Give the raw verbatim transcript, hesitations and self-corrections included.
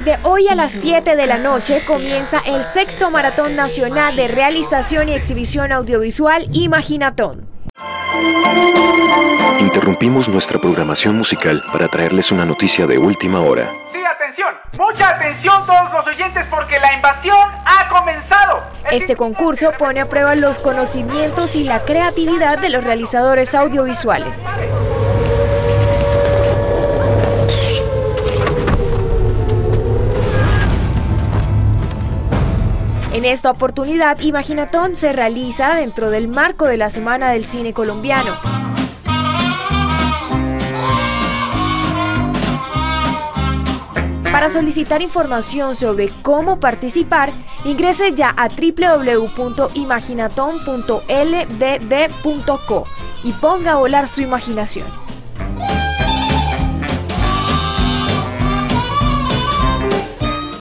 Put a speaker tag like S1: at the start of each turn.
S1: Desde hoy a las siete de la noche comienza el sexto Maratón Nacional de Realización y Exhibición Audiovisual Imaginatón.
S2: Interrumpimos nuestra programación musical para traerles una noticia de última hora.
S3: Sí, atención, mucha atención todos los oyentes porque la invasión ha comenzado.
S1: Este concurso pone a prueba los conocimientos y la creatividad de los realizadores audiovisuales. En esta oportunidad, Imaginatón se realiza dentro del marco de la Semana del Cine Colombiano. Para solicitar información sobre cómo participar, ingrese ya a w w w punto imaginaton punto l b b punto co y ponga a volar su imaginación.